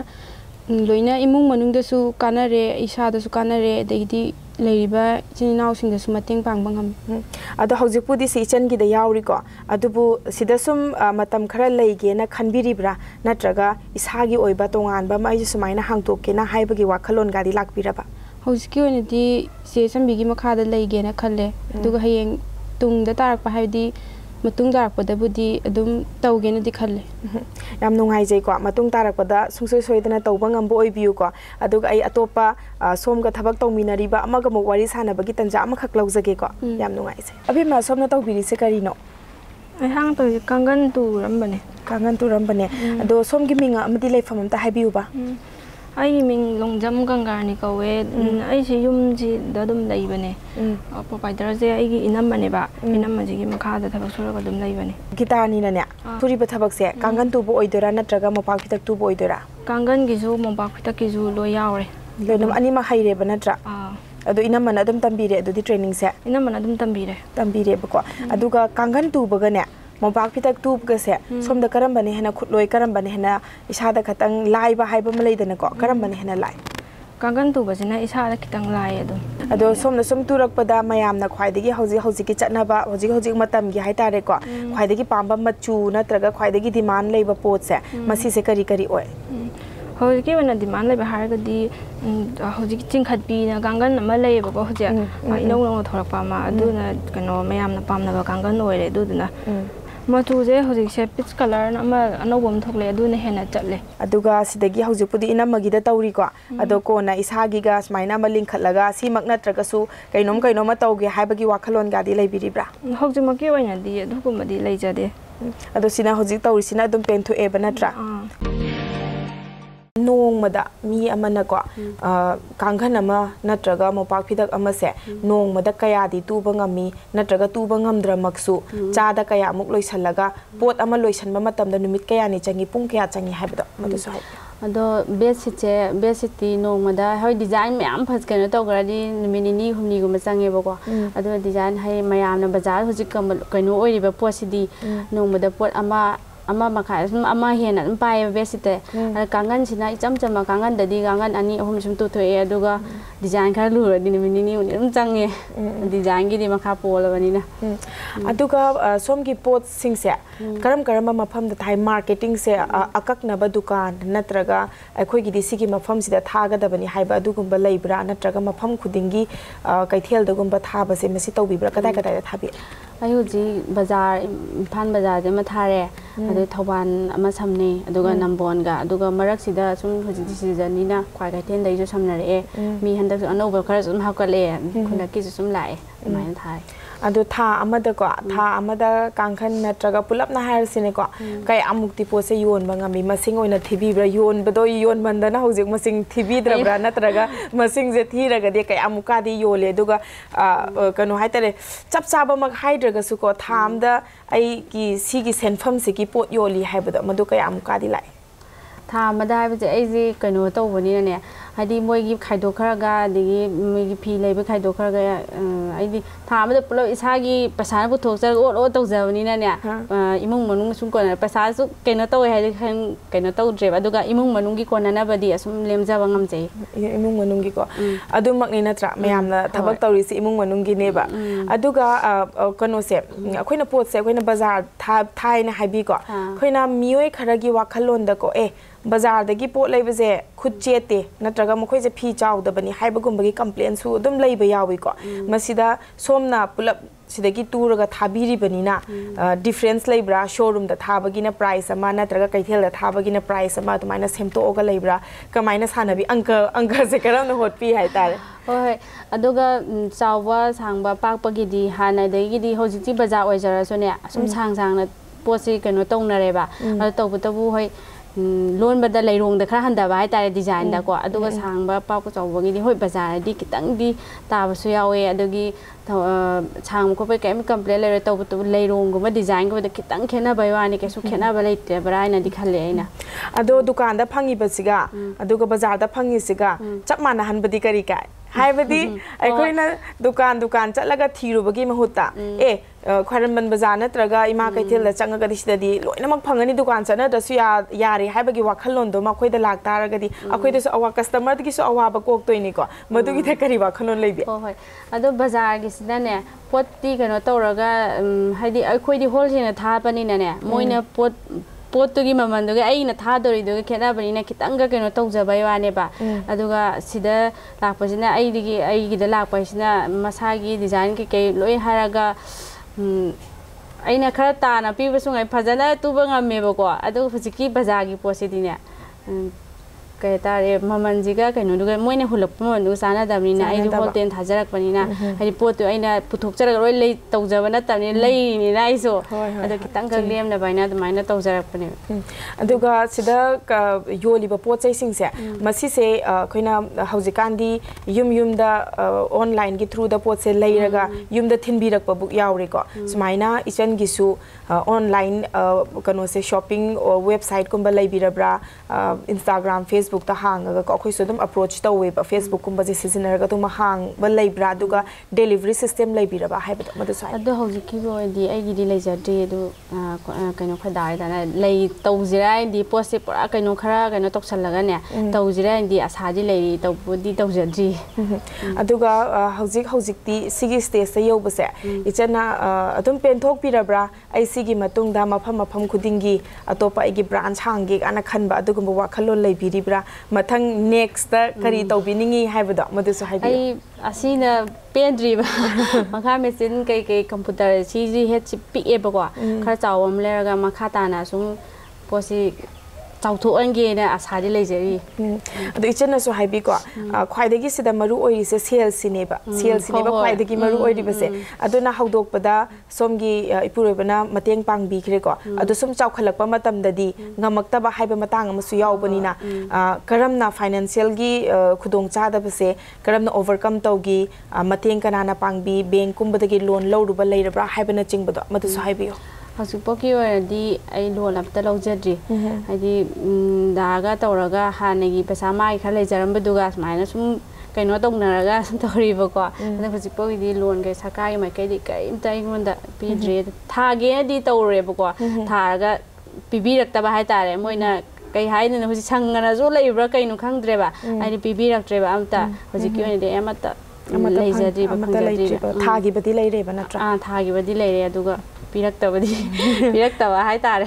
Speaker 3: ꯂꯣꯏꯅ ꯏꯃꯨꯡ ꯃꯅꯨꯡꯗꯁꯨ ꯀꯥꯟꯅꯔꯦ ꯏꯁꯥꯗꯁꯨ ꯀꯥꯟꯅꯔꯦ ꯑꯗꯒꯤꯗꯤ ꯂꯩꯔꯤꯕ ꯏꯆꯤꯟ ꯏꯅꯥꯎꯁꯤꯡꯗꯁꯨ ꯃꯇꯦꯡ ꯄꯥꯡꯕ ꯉꯝꯃꯤ꯫
Speaker 1: ꯑꯗꯣ ꯍꯧꯖꯤꯛꯄꯨꯗꯤ ꯁꯤ ꯏꯆꯟꯒꯤꯗ ꯌꯥꯎꯔꯤꯀꯣ ꯑꯗꯨꯕꯨ ꯁꯤꯗ ꯁꯨꯝ ꯃꯇꯝ ꯈꯔ ꯂꯩꯒꯦꯅ ꯈꯟꯕꯤꯔꯤꯕ꯭ꯔꯥ ꯅꯠꯇ꯭ꯔꯒ ꯏꯁꯥꯒꯤ ꯑꯣꯏꯕ ꯇꯣꯉꯥꯟꯕ ꯑꯃ ꯑꯩꯁꯨ ꯁꯨꯃꯥꯏꯅ ꯍꯥꯡꯇꯣꯛꯀꯦꯅ ꯍꯥꯏꯕꯒꯤ ꯋꯥꯈꯜꯂꯣꯟꯒꯗꯤ ꯂꯥꯛꯄꯤꯔꯕ?
Speaker 3: ꯍꯧꯖꯤꯛꯀꯤ ꯑꯣꯏꯅꯗꯤ ꯆꯦ ꯆꯟꯕꯤꯒꯤ ꯃꯈꯥꯗ ꯂꯩꯒꯦꯅ ꯈꯜꯂꯦ ꯑꯗꯨꯒ ꯍꯌꯦꯡ ꯇꯨꯡꯗ ꯇꯥꯔꯛꯄ ꯍꯥꯏꯕꯗꯤ ꯃꯇꯨꯡ ꯇꯥꯔꯛꯄꯗꯕꯨꯗꯤ ꯑꯗꯨꯝ ꯇꯧꯒꯦꯅꯗꯤ ꯈꯜꯂꯦ꯫
Speaker 1: ꯌꯥꯝ ꯅꯨꯡꯉꯥꯏꯖꯩꯀꯣ ꯃꯇꯨꯡ ꯇꯥꯔꯛꯄꯗ ꯁꯨꯡꯁꯣꯏ ꯁꯣꯏꯗꯅ ꯇꯧꯕ ꯉꯝꯕ ꯑꯣꯏꯕꯤꯌꯨꯀꯣ ꯑꯗꯨꯒ ꯑꯩ ꯑꯇꯣꯞꯄ ꯁꯣꯝꯒ ꯊꯕꯛ ꯇꯧꯃꯤꯟꯅꯔꯤꯕ ꯑꯃꯒ ꯑꯃꯨꯛ ꯋꯥꯔꯤ ꯁꯥꯟꯅꯕꯒꯤ ꯇꯟꯖꯥ ꯑꯃꯈꯛ ꯂꯧꯖꯒꯦꯀꯣ ꯌꯥꯝ ꯅꯨꯡꯉꯥꯏꯖꯩ꯫ ꯑꯕꯦꯝꯃ ꯁꯣꯝꯅ ꯇꯧꯕꯤꯔꯤꯁꯦ ꯀꯔꯤꯅꯣ?
Speaker 4: ꯑꯩꯍꯥꯛꯅ ꯇꯧꯔꯤꯁꯦ ꯀꯥꯡꯒꯟ ꯇꯨꯔꯝꯕꯅꯦ꯫
Speaker 1: ꯀꯥꯡꯒꯟ ꯇꯨꯔꯝꯕꯅꯦ ꯑꯗꯣ ꯁꯣꯝꯒꯤ ꯃꯤꯡ ꯑꯃꯗꯤ ꯂꯩꯐꯝ ꯑꯝꯇ ꯍꯥꯏꯕꯤꯌꯨꯕ?
Speaker 4: ꯑꯩꯒꯤ ꯃꯤꯡ ꯂꯣꯡꯖꯝ ꯒꯪꯒꯥꯔꯅꯤ ꯀꯧꯋꯦ ꯑꯩꯁꯦ ꯌꯨꯝꯁꯤꯗ ꯑꯗꯨꯝ ꯂꯩꯕꯅꯦ ꯄ꯭ꯔꯣꯄꯥꯏꯇꯔꯁꯦ ꯑꯩꯒꯤ ꯏꯅꯝꯃꯅꯦꯕ ꯏꯅꯝꯃꯁꯤꯒꯤ ꯃꯈꯥꯗ ꯊꯕꯛ ꯁꯨꯔꯒ ꯑꯗꯨꯝ ꯂꯩꯕꯅꯦ꯫
Speaker 1: ꯒꯤꯇꯥꯅꯤꯅꯅꯦ ꯁꯨꯔꯤꯕ ꯊꯕꯛꯁꯦ ꯀꯥꯡꯒꯟ ꯇꯨꯕ ꯑꯣꯏꯗꯣꯏꯔꯥ ꯅꯠꯇ꯭ꯔꯒ ꯃꯣꯝꯄꯥꯛ ꯐꯤꯗꯛ ꯇꯨꯕ ꯑꯣꯏꯗꯣꯏꯔꯥ?
Speaker 4: ꯀꯥꯡꯒꯟꯒꯤꯁꯨ ꯃꯣꯝꯄꯥꯛ ꯐꯤꯗꯛꯀꯤꯁꯨ ꯂꯣꯏ ꯌꯥꯎꯔꯦ꯫
Speaker 1: ꯂꯣꯏꯅꯃꯛ ꯑꯅꯤꯃꯛ ꯍꯩꯔꯦꯕ ꯅꯠꯇ꯭ꯔꯥ? ꯑꯗꯣ ꯏꯅꯝꯃꯅ ꯑꯗꯨꯝ ꯇꯝꯕꯤꯔꯦ ꯑꯗꯨꯗꯤ ꯇ꯭ꯔꯦꯅꯤꯡꯁꯦ?
Speaker 4: ꯏꯅꯝꯃꯅ ꯑꯗꯨꯝ ꯇꯝꯕꯤꯔꯦ꯫
Speaker 1: ꯇꯝꯕꯤꯔꯦꯕꯀꯣ ꯑꯗꯨꯒ ꯀꯥꯡꯒꯟ ꯇꯨꯕꯒꯅꯦ ꯃꯣꯝꯄꯥꯛ ꯐꯤꯗꯛ ꯇꯨꯕꯒꯁꯦ ꯁꯣꯝꯗ ꯀꯔꯝꯕꯅ ꯍꯦꯟꯅ ꯈꯨꯠꯂꯣꯏ ꯀꯔꯝꯕꯅ ꯍꯦꯟꯅ ꯏꯁꯥꯗ ꯈꯇꯪ ꯂꯥꯏꯕ ꯍꯥꯏꯕ ꯑꯃ ꯂꯩꯗꯅꯀꯣ ꯀꯔꯝꯕꯅ ꯍꯦꯟꯅ ꯂꯥꯏ?
Speaker 4: ꯀꯥꯡꯒꯟ ꯇꯨꯕꯁꯤꯅ ꯏꯁꯥꯗ ꯈꯤꯇꯪ ꯂꯥꯏ ꯑꯗꯨꯝ꯫
Speaker 1: ꯑꯗꯣ ꯁꯣꯝꯅ ꯁꯨꯝ ꯇꯨꯔꯛꯄꯗ ꯃꯌꯥꯝꯅ ꯈ꯭ꯋꯥꯏꯗꯒꯤ ꯍꯧꯖꯤꯛ ꯍꯧꯖꯤꯛꯀꯤ ꯆꯠꯅꯕ ꯍꯧꯖꯤꯛ ꯍꯧꯖꯤꯛ ꯃꯇꯝꯒꯤ ꯍꯥꯏꯇꯥꯔꯦꯀꯣ ꯈ꯭ꯋꯥꯏꯗꯒꯤ ꯄꯥꯝꯕ ꯃꯆꯨ ꯅꯠꯇ꯭ꯔꯒ ꯈ꯭ꯋꯥꯏꯗꯒꯤ ꯗꯤꯃꯥꯟ ꯂꯩꯕ ꯄꯣꯠꯁꯦ ꯃꯁꯤꯁꯦ ꯀꯔꯤ ꯀꯔꯤ ꯑꯣꯏ?
Speaker 4: ꯍꯧꯖꯤꯛꯀꯤ ꯑꯣꯏꯅ ꯗꯤꯃꯥꯟ ꯂꯩꯕ ꯍꯥꯏꯔꯒꯗꯤ ꯍꯧꯖꯤꯛ ꯆꯤꯡꯈꯠꯄꯤꯅ ꯀꯥꯡꯒꯟ ꯑꯃ ꯂꯩꯌꯦꯕꯀꯣ ꯍꯧꯖꯤꯛ ꯏꯅꯧ ꯅꯧꯅ ꯊꯣꯔꯛꯄ ꯑꯃ ꯑꯗꯨꯅ ꯀꯩꯅꯣ ꯃꯌꯥꯝꯅ ꯄꯥꯝꯅꯕ ꯀꯥꯡꯒꯟ ꯑꯣꯏꯔꯦ ꯑꯗꯨꯗꯨꯅ ꯃꯆꯨꯁꯦ ꯍꯧꯖꯤꯛꯁꯦ ꯄꯤꯆ ꯀꯂꯔ ꯑꯃ ꯑꯅꯧꯕ ꯑꯃ ꯊꯣꯛꯂꯛꯑꯦ ꯑꯗꯨꯅ ꯍꯦꯟꯅ ꯆꯠꯂꯦ꯫
Speaker 1: ꯑꯗꯨꯒ ꯁꯤꯗꯒꯤ ꯍꯧꯖꯤꯛꯄꯨꯗꯤ ꯏꯅꯝꯃꯒꯤꯗ ꯇꯧꯔꯤꯀꯣ ꯑꯗꯣ ꯀꯣꯟꯅ ꯏꯁꯥꯒꯤꯒ ꯁꯨꯃꯥꯏꯅ ꯑꯃ ꯂꯤꯡꯈꯠꯂꯒ ꯁꯤꯃꯛ ꯅꯠꯇ꯭ꯔꯒꯁꯨ ꯀꯩꯅꯣꯝ ꯀꯩꯅꯣꯝꯃ ꯇꯧꯒꯦ ꯍꯥꯏꯕꯒꯤ ꯋꯥꯈꯜꯂꯣꯟꯒꯗꯤ ꯂꯩꯕꯤꯔꯤꯕ꯭ꯔꯥ?
Speaker 4: ꯍꯧꯖꯤꯛꯃꯛꯀꯤ ꯑꯣꯏꯅꯗꯤ ꯑꯗꯨꯒꯨꯝꯕꯗꯤ ꯂꯩꯖꯗꯦ꯫
Speaker 1: ꯑꯗꯣ ꯁꯤꯅ ꯍꯧꯖꯤꯛ ꯇꯧꯔꯤꯁꯤꯅ ꯑꯗꯨꯝ ꯄꯦꯟꯊꯣꯛꯑꯦꯕ ꯅꯠꯇ꯭ꯔꯥ? ꯅꯣꯡꯃꯗ ꯃꯤ ꯑꯃꯅꯀꯣ ꯀꯥꯡꯒꯟ ꯑꯃ ꯅꯠꯇ꯭ꯔꯒ ꯃꯣꯝꯄꯥꯛ ꯐꯤꯗꯛ ꯑꯃꯁꯦ ꯅꯣꯡꯃꯗ ꯀꯌꯥꯗꯤ ꯇꯨꯕ ꯉꯝꯃꯤ ꯅꯠꯇ꯭ꯔꯒ ꯇꯨꯕ ꯉꯝꯗ꯭ꯔꯃꯛꯁꯨ ꯆꯥꯗ ꯀꯌꯥꯃꯨꯛ ꯂꯣꯏꯁꯜꯂꯒ ꯄꯣꯠ ꯑꯃ ꯂꯣꯏꯁꯟꯕ ꯃꯇꯝꯗ ꯅꯨꯃꯤꯠ ꯀꯌꯥꯅꯤ ꯆꯪꯉꯤ ꯄꯨꯡ ꯀꯌꯥ ꯆꯪꯉꯤ ꯍꯥꯏꯕꯗꯣ ꯃꯗꯨꯁꯨ ꯍꯥꯏꯕꯤꯌꯨ꯫
Speaker 2: ꯑꯗꯣ ꯕꯦꯗꯁꯤꯠꯁꯦ ꯕꯦꯗꯁꯤꯠꯇꯤ ꯅꯣꯡꯃꯗ ꯍꯣꯏ ꯗꯤꯖꯥꯏꯟ ꯃꯌꯥꯝ ꯐꯖ ꯀꯩꯅꯣ ꯇꯧꯈ꯭ꯔꯗꯤ ꯅꯨꯃꯤꯠ ꯅꯤꯅꯤ ꯍꯨꯝꯅꯤꯒꯨꯝꯕ ꯆꯪꯉꯦꯕꯀꯣ ꯑꯗꯨꯒ ꯗꯤꯖꯥꯏꯟ ꯍꯩ ꯃꯌꯥꯝꯅ ꯕꯖꯥꯔ ꯍꯧꯖꯤꯛ ꯀꯩꯅꯣ ꯑꯣꯏꯔꯤꯕ ꯄꯣꯠꯁꯤꯗꯤ ꯅꯣꯡꯃꯗ ꯄꯣꯠ ꯑꯃ ꯑꯃ ꯃꯈꯥꯏ ꯁꯨꯝ ꯑꯃ ꯍꯦꯟꯅ ꯑꯗꯨꯝ ꯄꯥꯏꯌꯦꯕ ꯕꯦꯗꯁꯤꯠꯇ ꯑꯗ ꯀꯥꯡꯒꯟꯁꯤꯅ ꯏꯆꯝ ꯆꯝꯕ ꯀꯥꯡꯒꯟꯗꯗꯤ ꯀꯥꯡꯒꯟ ꯑꯅꯤ ꯑꯍꯨꯝ ꯁꯨꯝ ꯇꯨꯊꯣꯛꯑꯦ ꯑꯗꯨꯒ ꯗꯤꯖꯥꯏꯟ ꯈꯔ ꯂꯨꯔꯗꯤ ꯅꯨꯃꯤꯠ ꯅꯤꯅꯤ ꯍꯨꯝꯅꯤ ꯑꯗꯨꯝ ꯆꯪꯉꯦ ꯗꯤꯖꯥꯏꯟꯒꯤꯗꯤ ꯃꯈꯥ ꯄꯣꯜꯂꯕꯅꯤꯅ꯫
Speaker 1: ꯑꯗꯨꯒ ꯁꯣꯝꯒꯤ ꯄꯣꯠꯁꯤꯡꯁꯦ ꯀꯔꯝ ꯀꯔꯝꯕ ꯃꯐꯝꯗ ꯊꯥꯏ ꯃꯥꯔꯀꯦꯇꯤꯡꯁꯦ ꯑꯀꯛꯅꯕ ꯗꯨꯀꯥꯟ ꯅꯠꯇ꯭ꯔꯒ ꯑꯩꯈꯣꯏꯒꯤꯗꯤ ꯁꯤꯒꯤ ꯃꯐꯝꯁꯤꯗ ꯊꯥꯒꯗꯕꯅꯤ ꯍꯥꯏꯕ ꯑꯗꯨꯒꯨꯝꯕ ꯂꯩꯕ꯭ꯔꯥ ꯅꯠꯇ꯭ꯔꯒ ꯃꯐꯝ ꯈꯨꯗꯤꯡꯒꯤ ꯀꯩꯊꯦꯜꯗꯒꯨꯝꯕ ꯊꯥꯕꯁꯦ ꯃꯁꯤ ꯇꯧꯕꯤꯕ꯭ꯔꯥ ꯀꯗꯥꯏ ꯀꯗꯥꯏꯗ ꯊꯥꯕꯤ?
Speaker 2: ꯑꯩ ꯍꯧꯖꯤꯛ ꯕꯖꯥꯔ ꯏꯝꯐꯥꯜ ꯕꯖꯥꯔꯗ ꯑꯃ ꯊꯥꯔꯦ ꯑꯗꯩ ꯊꯧꯕꯥꯜ ꯑꯃ ꯁꯝꯅꯩ ꯑꯗꯨꯒ ꯅꯝꯕꯣꯟꯒ ꯑꯗꯨꯒ ꯃꯔꯛꯁꯤꯗ ꯁꯨꯝ ꯍꯧꯖꯤꯛꯇꯤ ꯁꯤꯖꯟꯅꯤꯅ ꯈ꯭ꯋꯥꯏ ꯀꯩꯊꯦꯜꯗꯒꯤꯁꯨ ꯁꯝꯅꯔꯛꯑꯦ ꯃꯤ ꯍꯟꯗꯛꯁꯨ ꯑꯅꯧꯕ ꯈꯔꯁꯨ ꯑꯗꯨꯝ ꯍꯥꯞꯀꯠꯂꯛꯑꯦ ꯈꯨꯟꯗꯛꯀꯤꯁꯨ ꯁꯨꯝ ꯂꯥꯛꯑꯦ ꯑꯗꯨꯃꯥꯏꯅ ꯊꯥꯔꯦ꯫
Speaker 1: ꯑꯗꯣ ꯊꯥ ꯑꯃꯗꯀꯣ ꯊꯥ ꯑꯃꯗ ꯀꯥꯡꯈꯟ ꯅꯠꯇ꯭ꯔꯒ ꯄꯨꯂꯞꯅ ꯍꯥꯏꯔꯁꯤꯅꯦꯀꯣ ꯀꯌꯥꯃꯨꯛꯇꯤ ꯄꯣꯠꯁꯦ ꯌꯣꯟꯕ ꯉꯝꯃꯤ ꯃꯁꯤꯡ ꯑꯣꯏꯅ ꯊꯤꯕꯤꯕ꯭ꯔꯥ ꯌꯣꯟꯕꯗꯣ ꯌꯣꯟꯃꯟꯗꯅ ꯍꯧꯖꯤꯛ ꯃꯁꯤꯡ ꯊꯤꯕꯤꯗ꯭ꯔꯕ꯭ꯔꯥ ꯅꯠꯇ꯭ꯔꯒ ꯃꯁꯤꯡꯁꯦ ꯊꯤꯔꯒꯗꯤ ꯀꯌꯥꯃꯨꯛꯀꯗꯤ ꯌꯣꯜꯂꯦ ꯑꯗꯨꯒ ꯀꯩꯅꯣ ꯍꯥꯏꯇꯥꯔꯦ ꯆꯞ ꯆꯥꯕꯃꯛ ꯍꯥꯏꯗ꯭ꯔꯒꯁꯨꯀꯣ ꯊꯥ ꯑꯃꯗ ꯑꯩꯒꯤ ꯁꯤꯒꯤ ꯁꯦꯟꯐꯝꯁꯤꯒꯤ ꯄꯣꯠ ꯌꯣꯜꯂꯤ ꯍꯥꯏꯕꯗꯣ ꯃꯗꯨ ꯀꯌꯥꯃꯨꯛꯀꯗꯤ ꯂꯥꯛꯑꯦ?
Speaker 2: ꯊꯥ ꯑꯃꯗ ꯍꯥꯏꯕꯁꯦ ꯑꯩꯁꯦ ꯀꯩꯅꯣ ꯇꯧꯕꯅꯤꯅꯅꯦ ꯍꯥꯏꯗꯤ ꯃꯣꯏꯒꯤ ꯈꯥꯏꯗꯣꯛꯈ꯭ꯔꯒ ꯑꯗꯒꯤ ꯃꯣꯏꯒꯤ ꯐꯤ ꯂꯩꯕ ꯈꯥꯏꯗꯣꯛꯈ꯭ꯔꯒ ꯑꯩꯗꯤ ꯊꯥ ꯑꯃꯗ ꯄꯨꯂꯞ ꯏꯁꯥꯒꯤ ꯄꯩꯁꯥꯅ ꯄꯨꯊꯣꯛꯆꯔꯒ ꯑꯣꯠ ꯑꯣꯠ ꯇꯧꯖꯕꯅꯤꯅꯅꯦ ꯏꯃꯨꯡ ꯃꯅꯨꯡ ꯁꯨꯝ ꯀꯣꯟꯅ ꯄꯩꯁꯥꯁꯨ ꯀꯩꯅꯣ ꯇꯧꯋꯦ ꯍꯥꯏꯗꯤ ꯀꯩꯅꯣ ꯇꯧꯗ꯭ꯔꯦꯕ ꯑꯗꯨꯒ ꯏꯃꯨꯡ ꯃꯅꯨꯡꯒꯤ ꯀꯣꯟꯅꯅꯕꯗꯤ ꯑꯁꯨꯝ ꯂꯦꯝꯖꯕ ꯉꯝꯖꯩ꯫
Speaker 1: ꯏꯃꯨꯡ ꯃꯅꯨꯡꯒꯤꯀꯣ ꯑꯗꯨꯃꯛꯅꯤ ꯅꯠꯇ꯭ꯔꯥ ꯃꯌꯥꯝꯅ ꯊꯕꯛ ꯇꯧꯔꯤꯁꯤ ꯏꯃꯨꯡ ꯃꯅꯨꯡꯒꯤꯅꯦꯕ ꯑꯗꯨꯒ ꯀꯩꯅꯣꯁꯦ ꯑꯩꯈꯣꯏꯅ ꯄꯣꯠꯁꯦ ꯑꯩꯈꯣꯏꯅ ꯕꯖꯥꯔ ꯊꯥꯏꯅ ꯍꯥꯏꯕꯤꯀꯣ ꯑꯩꯈꯣꯏꯅ ꯃꯤꯑꯣꯏ ꯈꯔꯒꯤ ꯋꯥꯈꯜꯂꯣꯟꯗꯀꯣ ꯑꯦ ꯕꯖꯥꯔꯗꯒꯤ ꯄꯣꯠ ꯂꯩꯕꯁꯦ ꯈꯨꯠ ꯆꯦꯠꯇꯦ ꯅꯠꯇ꯭ꯔꯒ ꯃꯈꯣꯏꯁꯦ ꯐꯤ ꯆꯥꯎꯗꯕꯅꯤ ꯍꯥꯏꯕꯒꯨꯝꯕꯒꯤ ꯀꯝꯄ꯭ꯂꯦꯟꯁꯨ ꯑꯗꯨꯝ ꯂꯩꯕ ꯌꯥꯎꯏꯀꯣ ꯃꯁꯤꯗ ꯁꯣꯝꯅ ꯄꯨꯂꯞ ꯁꯤꯗꯒꯤ ꯇꯨꯔꯒ ꯊꯥꯕꯤꯔꯤꯕꯅꯤꯅ ꯗꯤꯐ꯭ꯔꯦꯟꯁ ꯂꯩꯕ꯭ꯔꯥ ꯁꯣꯔꯨꯝꯗ ꯊꯥꯕꯒꯤꯅ ꯄ꯭ꯔꯥꯏꯁ ꯑꯃ ꯅꯠꯇ꯭ꯔꯒ ꯀꯩꯊꯦꯜꯗ ꯊꯥꯕꯒꯤꯅ ꯄ꯭ꯔꯥꯏꯁ ꯑꯃ ꯑꯗꯨꯃꯥꯏꯅ ꯁꯦꯝꯗꯣꯛꯑꯒ ꯂꯩꯕ꯭ꯔꯥ ꯀꯃꯥꯏꯅ ꯁꯥꯟꯅꯕꯤ ꯑꯪꯀ ꯑꯪꯀꯁꯦ ꯀꯔꯝꯅ ꯍꯣꯠꯄꯤ ꯍꯥꯏꯇꯥꯔꯦ?
Speaker 2: ꯍꯣꯏ ꯍꯣꯏ ꯑꯗꯨꯒ ꯆꯥꯎꯕ ꯁꯥꯡꯕ ꯄꯥꯛꯄꯒꯤꯗꯤ ꯍꯥꯟꯅꯗꯒꯤꯗꯤ ꯍꯧꯖꯤꯛꯇꯤ ꯕꯖꯥꯔ ꯑꯣꯏꯖꯔꯁꯨꯅꯦ ꯑꯁꯨꯝ ꯁꯥꯡ ꯁꯥꯡꯅ ꯄꯣꯠꯁꯤ ꯀꯩꯅꯣ ꯇꯧꯅꯔꯦꯕ ꯑꯗꯨ ꯇꯧꯕꯇꯕꯨ ꯍꯣꯏ ꯂꯣꯟꯕꯗ ꯂꯩꯔꯣꯡꯗ ꯈꯔ ꯍꯟꯊꯕ ꯍꯥꯏꯇꯥꯔꯦ ꯗꯤꯖꯥꯏꯟꯗꯀꯣ ꯑꯗꯨꯒ ꯁꯥꯡꯕ ꯄꯥꯛ ꯆꯥꯎꯕꯒꯤꯗꯤ ꯍꯣꯏ ꯕꯖꯥꯔꯗꯤ ꯈꯤꯇꯪꯗꯤ ꯇꯥꯕꯁꯨ ꯌꯥꯎꯋꯦ ꯑꯗꯒꯤ ꯁꯥꯡꯕ ꯈꯣꯠꯄ ꯀꯩꯝ ꯀꯝꯄ꯭ꯂꯦꯟ ꯂꯩꯔꯣꯏ ꯇꯧꯕꯇꯕꯨ ꯂꯩꯔꯣꯡꯒꯨꯝꯕ ꯗꯤꯖꯥꯏꯟꯒꯨꯝꯕꯗ ꯈꯤꯇꯪ ꯈꯦꯠꯅꯕꯩ ꯋꯥꯅꯤ ꯀꯩꯁꯨ ꯈꯦꯠꯅꯕ ꯂꯩꯇꯕ꯭ꯔꯥ ꯍꯥꯏꯅꯗꯤ ꯈꯜꯂꯦ ꯑꯩꯅ
Speaker 1: ꯑꯗꯣ ꯗꯨꯀꯥꯟꯗ ꯐꯪꯉꯤꯕꯁꯤꯒ ꯑꯗꯨꯒ ꯕꯖꯥꯔꯗ ꯐꯪꯉꯤꯁꯤꯒ ꯆꯞ ꯃꯥꯟꯅꯍꯟꯕꯗꯤ ꯀꯔꯤ ꯀꯥꯏ ꯍꯥꯏꯕꯗꯤ ꯑꯩꯈꯣꯏꯅ ꯗꯨꯀꯥꯟ ꯗꯨꯀꯥꯟ ꯆꯠꯂꯒ ꯊꯤꯔꯨꯕꯒꯤ ꯃꯍꯨꯠꯇ ꯑꯦ ꯈ꯭ꯋꯥꯏꯔꯝꯕꯟ ꯕꯖꯥꯔ ꯅꯠꯇ꯭ꯔꯒ ꯏꯃꯥ ꯀꯩꯊꯦꯜꯗ ꯆꯪꯉꯒꯗꯤ ꯁꯤꯗꯗꯤ ꯂꯣꯏꯅꯃꯛ ꯐꯪꯒꯅꯤ ꯗꯨꯀꯥꯟ ꯆꯠꯅꯗ꯭ꯔꯁꯨ ꯌꯥꯔꯦ ꯍꯥꯏꯕꯒꯤ ꯋꯥꯈꯜꯂꯣꯟꯗꯣ ꯃꯈꯣꯏꯗ ꯂꯥꯛꯇꯥꯔꯒꯗꯤ ꯑꯩꯈꯣꯏꯗꯁꯨ ꯑꯋꯥ ꯀꯁꯇꯃꯔꯗꯒꯤꯁꯨ ꯑꯋꯥꯕ ꯀꯣꯛꯇꯣꯏꯅꯤꯀꯣ ꯃꯗꯨꯒꯤꯗ ꯀꯔꯤ ꯋꯥꯈꯜꯂꯣꯟ ꯂꯩꯕꯤ
Speaker 2: ꯍꯣꯏ ꯍꯣꯏ ꯑꯗꯣ ꯕꯖꯥꯔꯒꯤꯁꯤꯗꯅꯦ ꯄꯣꯠꯇꯤ ꯀꯩꯅꯣ ꯇꯧꯔꯒ ꯍꯥꯏꯗꯤ ꯑꯩꯈꯣꯏꯗꯤ ꯍꯣꯜꯁꯦꯜꯅ ꯊꯥꯕꯅꯤꯅꯅꯦ ꯃꯣꯏꯅ ꯄꯣꯠ ꯄꯣꯠꯇꯨꯒꯤ ꯃꯃꯜꯗꯨꯒ ꯑꯩꯅ ꯊꯥꯗꯣꯔꯤꯗꯨꯒ ꯈꯦꯠꯅꯕꯅꯤꯅ ꯈꯤꯇꯪꯒ ꯀꯩꯅꯣ ꯇꯧꯖꯕꯩ ꯋꯥꯅꯦꯕ ꯑꯗꯨꯒ ꯁꯤꯗ ꯂꯥꯛꯄꯁꯤꯅ ꯑꯩꯗꯒꯤ ꯑꯩꯒꯤꯗ ꯂꯥꯛꯄ ꯍꯥꯏꯁꯤꯅ ꯃꯁꯥꯒꯤ ꯗꯤꯖꯥꯏꯟ ꯀꯩꯀꯩ ꯂꯣꯏ ꯍꯥꯏꯔꯒ ꯑꯩꯅ ꯈꯔ ꯇꯥꯅ ꯄꯤꯕꯁꯨ ꯉꯥꯏ ꯐꯖꯅ ꯇꯨꯕ ꯉꯝꯃꯦꯕꯀꯣ ꯑꯗꯨꯒ ꯍꯧꯖꯤꯛꯀꯤ ꯕꯖꯥꯔꯒꯤ ꯄꯣꯠꯁꯤꯗꯤꯅꯦ ꯀꯩ ꯍꯥꯏꯇꯥꯔꯦ ꯃꯃꯜꯁꯤꯒ ꯀꯩꯅꯣꯗꯨꯒ ꯃꯣꯏꯅ ꯍꯨꯜꯂꯛꯄ ꯃꯃꯜꯗꯨꯒ ꯆꯥꯟꯅꯗꯕꯅꯤꯅ ꯑꯩꯗꯤ ꯍꯣꯜꯇꯦꯜ ꯊꯥꯖꯔꯛꯄꯅꯤꯅ ꯍꯥꯏꯗꯤ ꯄꯣꯠꯇꯨ ꯑꯩꯅ ꯄꯨꯊꯣꯛꯆꯔꯒ ꯂꯣꯏ ꯂꯩ ꯇꯧꯖꯕ ꯅꯠꯇꯕꯅꯤꯅ ꯂꯩꯔꯤꯅꯤꯅ ꯑꯩꯁꯨ ꯑꯗꯣ ꯈꯤꯇꯪꯈꯛ ꯂꯦꯝꯅꯕ ꯍꯥꯏꯅ ꯑꯗꯨꯃꯥꯏꯅ ꯇꯧꯖꯔꯛꯄꯅꯦꯕ
Speaker 1: ꯑꯗꯨꯒ ꯁꯤꯗ ꯌꯣꯜꯂꯤꯕ ꯄꯣꯠ ꯆꯩꯁꯤꯡꯁꯦ ꯃꯁꯤꯁꯦ ꯑꯩꯈꯣꯏꯅ ꯍꯧꯖꯤꯛꯀꯥꯟꯗꯤ ꯌꯨꯝ ꯌꯨꯝꯗ ꯑꯣꯟꯂꯥꯏꯟꯒꯤ ꯊ꯭ꯔꯨꯗ ꯄꯣꯠꯁꯦ ꯂꯩꯔꯒ ꯌꯨꯝꯗ ꯊꯤꯟꯕꯤꯔꯛꯄꯕꯨ ꯌꯥꯎꯔꯦꯀꯣ ꯁꯨꯃꯥꯏꯅ ꯏꯆꯟꯒꯤꯁꯨ ꯑꯣꯟꯂꯥꯏꯟ ꯀꯩꯅꯣꯁꯦ ꯁꯣꯞꯄꯤꯡ ꯋꯦꯕꯁꯥꯏꯠꯀꯨꯝꯕ ꯂꯩꯕꯤꯔꯕ꯭ꯔꯥ ꯏꯟꯁꯇꯥꯒ꯭ꯔꯥꯝ ꯐꯦꯁꯕꯨꯛꯇ ꯍꯥꯡꯉꯒ ꯑꯩꯈꯣꯏꯁꯨ ꯑꯗꯨꯝ ꯑꯄ꯭ꯔꯣꯆ ꯇꯧꯋꯦꯕ ꯐꯦꯁꯕꯨꯛꯀꯨꯝꯕꯁꯦ ꯁꯤꯖꯤꯟꯅꯔꯒ ꯑꯗꯨꯝ ꯍꯥꯡꯕ ꯂꯩꯕ꯭ꯔꯥ ꯑꯗꯨꯒ ꯗꯦꯂꯤꯚꯔꯤ ꯁꯤꯁꯇꯦꯝ ꯂꯩꯕꯤꯔꯕ ꯍꯥꯏꯕꯗꯣ ꯃꯗꯨꯁꯨ ꯍꯥꯏ
Speaker 2: ꯑꯗꯣ ꯍꯧꯖꯤꯛꯀꯤꯕ ꯑꯣꯏꯗꯤ ꯑꯩꯒꯤꯗꯤ ꯂꯩꯖꯗ꯭ꯔꯤ ꯑꯗꯨ ꯀꯩꯅꯣ ꯈꯣꯏꯗꯥꯏꯗꯅ ꯂꯩ ꯇꯧꯁꯤꯔꯥ ꯍꯥꯏꯗꯤ ꯄꯣꯠꯁꯦ ꯄꯨꯔꯥ ꯀꯩꯅꯣ ꯈꯔ ꯀꯩꯅꯣ ꯇꯧꯁꯜꯂꯒꯅꯦ ꯇꯧꯁꯤꯔꯥ ꯍꯥꯏꯗꯤ ꯑꯁꯥꯗꯤ ꯂꯩꯔꯤ ꯇꯧꯕꯗꯤ ꯇꯧꯖꯗ꯭ꯔꯤ
Speaker 1: ꯑꯗꯨꯒ ꯍꯧꯖꯤꯛ ꯍꯧꯖꯤꯛꯇꯤ ꯁꯤꯒꯤ ꯁ꯭ꯇꯦꯖꯇ ꯌꯧꯕꯁꯦ ꯏꯆꯟꯅ ꯑꯗꯨꯝ ꯄꯦꯟꯊꯣꯛꯄꯤꯔꯕ꯭ꯔꯥ ꯑꯩ ꯁꯤꯒꯤ ꯃꯇꯨꯡꯗ ꯃꯐꯝ ꯃꯐꯝ ꯈꯨꯗꯤꯡꯒꯤ ꯑꯇꯣꯞꯄ ꯑꯩꯒꯤ ꯕ꯭ꯔꯥꯟꯁ ꯍꯥꯡꯒꯦ ꯀꯥꯏꯅ ꯈꯟꯕ ꯑꯗꯨꯒꯨꯝꯕ ꯋꯥꯈꯜꯂꯣꯟ ꯂꯩꯕꯤꯔꯤꯕ꯭ꯔꯥ ꯃꯊꯪ ꯅꯦꯛꯁꯇ ꯀꯔꯤ ꯇꯧꯕꯤꯅꯤꯡꯉꯤ ꯍꯥꯏꯕꯗꯣ ꯃꯗꯨꯁꯨ ꯍꯥꯏꯕꯤꯌꯨ
Speaker 2: ꯑꯩ ꯑꯁꯤꯅ ꯄꯦꯟꯗ꯭ꯔꯤꯕ ꯃꯈꯥ ꯃꯦꯆꯤꯟ ꯀꯩꯀꯩ ꯀꯝꯄꯨꯇꯔ ꯁꯤꯁꯤ ꯍꯦꯠꯁꯤ ꯄꯤꯛꯑꯦꯕꯀꯣ ꯈꯔ ꯆꯥꯎꯕ ꯑꯃ ꯂꯩꯔꯒ ꯃꯈꯥ ꯇꯥꯅ ꯁꯨꯝ ꯄꯣꯠꯁꯤ ꯆꯥꯎꯊꯣꯛꯍꯟꯒꯦꯅ ꯑꯁꯥꯗꯤ ꯂꯩꯖꯔꯤ
Speaker 1: ꯑꯗꯣ ꯏꯆꯟꯅꯁꯨ ꯍꯥꯏꯕꯤꯀꯣ ꯈ꯭ꯋꯥꯏꯗꯒꯤ ꯁꯤꯗ ꯃꯔꯨ ꯑꯣꯏꯔꯤꯁꯦ ꯁꯦꯜꯁꯤꯅꯦꯕ ꯁꯦꯜꯁꯤꯅꯦꯕ ꯈ꯭ꯋꯥꯏꯗꯒꯤ ꯃꯔꯨ ꯑꯣꯏꯔꯤꯕꯁꯦ ꯑꯗꯨꯅ ꯍꯧꯗꯣꯛꯄꯗ ꯁꯣꯝꯒꯤ ꯏꯄꯨꯔꯣꯏꯕꯅ ꯃꯇꯦꯡ ꯄꯥꯡꯕꯤꯈ꯭ꯔꯦꯀꯣ ꯑꯗꯣ ꯁꯨꯝ ꯆꯥꯎꯈꯠꯂꯛꯄ ꯃꯇꯝꯗꯗꯤ ꯉꯝꯃꯛꯇꯕ ꯍꯥꯏꯕ ꯃꯇꯥꯡ ꯑꯃꯁꯨ ꯌꯥꯎꯕꯅꯤꯅ ꯀꯔꯝꯅ ꯐꯥꯏꯅꯥꯟꯁꯤꯌꯦꯜꯒꯤ ꯈꯨꯗꯣꯡꯆꯥꯗꯕꯁꯦ ꯀꯔꯝꯅ ꯑꯣꯚꯔꯀꯝ ꯇꯧꯈꯤ ꯃꯇꯦꯡ ꯀꯅꯥꯅ ꯄꯥꯡꯕꯤ ꯕꯦꯡꯀꯨꯝꯕꯗꯒꯤ ꯂꯣꯟ ꯂꯧꯔꯨꯕ ꯂꯩꯔꯕ꯭ꯔꯥ ꯍꯥꯏꯕꯅꯆꯤꯡꯕꯗꯣ ꯃꯗꯨꯁꯨ ꯍꯥꯏꯕꯤꯌꯨ
Speaker 2: ꯍꯧꯖꯤꯛꯐꯥꯎꯒꯤ ꯑꯣꯏꯅꯗꯤ ꯑꯩ ꯂꯣꯟ ꯑꯝꯇ ꯂꯧꯖꯗ꯭ꯔꯤ ꯍꯥꯏꯗꯤ ꯗꯥꯒ ꯇꯧꯔꯒ ꯍꯥꯟꯅꯒꯤ ꯄꯩꯁꯥ ꯃꯥꯒꯤ ꯈꯔ ꯂꯩꯖꯔꯝꯕꯗꯨꯒ ꯁꯨꯃꯥꯏꯅ ꯁꯨꯝ ꯀꯩꯅꯣ ꯇꯧꯅꯔꯒ ꯁꯨꯝ ꯇꯧꯔꯤꯕꯀꯣ ꯑꯗꯣ ꯍꯧꯖꯤꯛꯐꯥꯎꯒꯤꯗꯤ ꯂꯣꯟꯒꯩ ꯁꯔꯀꯥꯔꯒꯤ ꯃꯥꯏꯀꯩꯗꯤ ꯀꯔꯤꯝꯇ ꯑꯩꯉꯣꯟꯗ ꯄꯤꯗ꯭ꯔꯤ ꯊꯥꯒꯦꯅꯗꯤ ꯇꯧꯔꯦꯕꯀꯣ ꯊꯥꯔꯒ ꯄꯤꯕꯤꯔꯛꯇꯕ ꯍꯥꯏꯇꯥꯔꯦ ꯃꯣꯏꯅ ꯀꯩ ꯍꯥꯏꯗꯅ ꯍꯧꯖꯤꯛ ꯁꯪꯉꯅꯁꯨ ꯂꯩꯕ꯭ꯔꯥ ꯀꯩꯅꯣ ꯈꯪꯗ꯭ꯔꯦꯕ ꯍꯥꯏꯗꯤ ꯄꯤꯕꯤꯔꯛꯇ꯭ꯔꯦꯕ ꯑꯝꯇ ꯍꯧꯖꯤꯛꯀꯤ ꯑꯣꯏꯅꯗꯤ ꯑꯃꯠꯇ ꯂꯩꯖꯗ꯭ꯔꯤꯕ ꯐꯪꯖꯗ꯭ꯔꯤꯕ
Speaker 1: ꯊꯥꯒꯤꯕꯗꯤ ꯂꯩꯔꯦꯕ ꯅꯠꯇ꯭ꯔꯥ
Speaker 2: ꯑꯥ ꯊꯥꯒꯤꯕꯗꯤ ꯂꯩꯔꯦ ꯑꯗꯨꯒ ꯄꯤꯔꯛꯇꯕꯗꯤ ꯄꯤꯔꯛꯇꯕ ꯍꯥꯏꯇꯥꯔꯦ